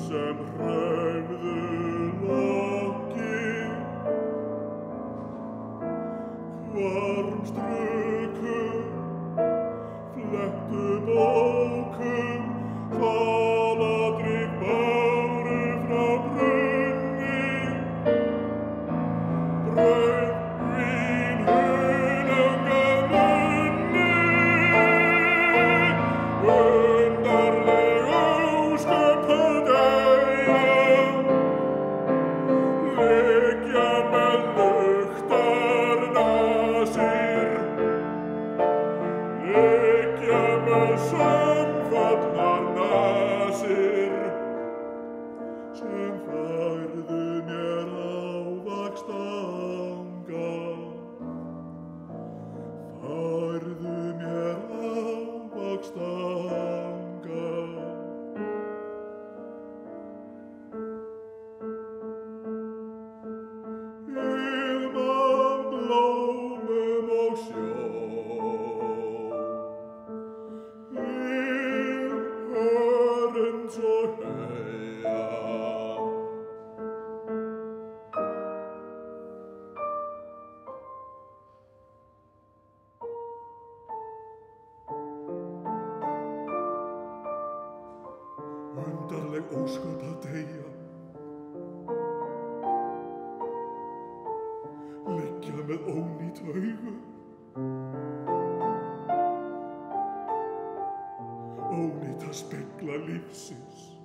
sem hreyfðu lokki, hvarm struku, flettu bókum, hvaladrykk báru frá brunni, brauð, vín, hunang að munni, undarleg ósköp að deyja, liggja með luktarnasir, liggja með samfallnar nasir, sem færðu mér ávaxtanga, færðu mér ávaxtanga. Ilm af blómum og sjó, ilm hörunds og heyja, undarleg ósköp að deyja, liggja með ónýt augu, ónýta spegla lífsins.